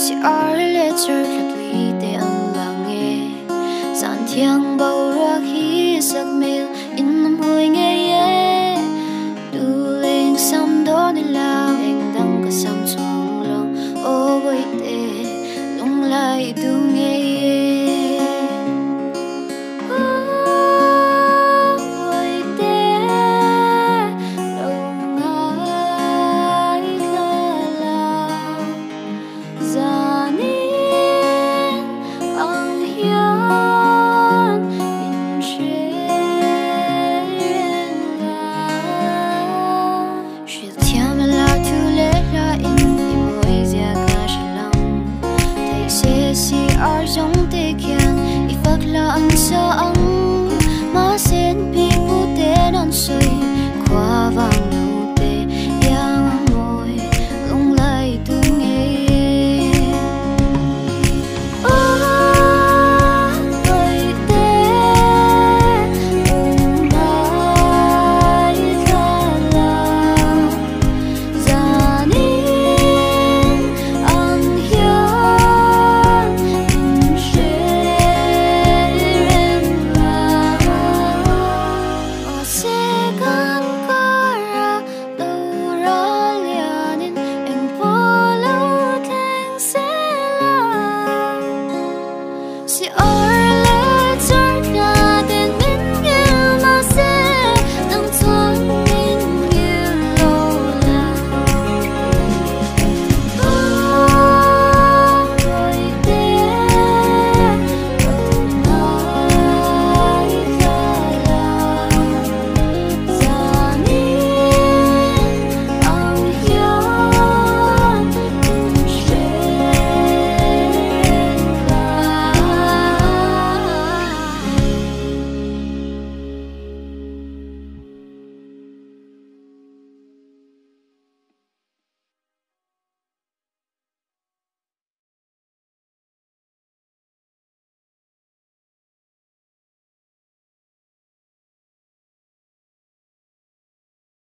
si ar le chur thlapui te an lange san thiang bau ruak hi sak mel in nam hui nge ye tu leng sam do ni la eng dang ka sam chung long o boy te lung lai du